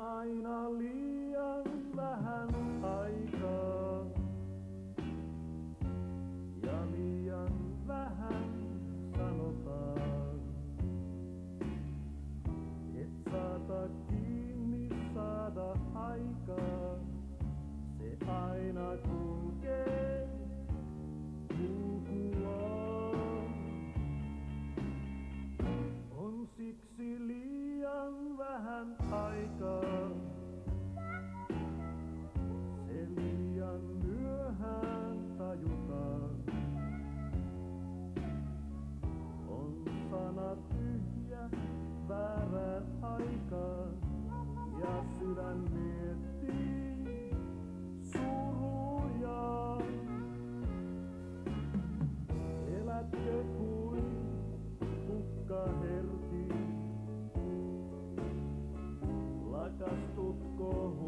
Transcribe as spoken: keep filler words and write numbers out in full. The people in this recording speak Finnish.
aina liian vähän aikaa ja liian vähän sanotaan. Et saata kiinni saada aikaa, se aina kulkee kulkuaan. On siksi liian vähän aikaa, se liian myöhään tajutaan. On sana tyhjä väärään aikaan ja sydän miettii surujaan. Elätkö kuin kukkaherti? Lakastutko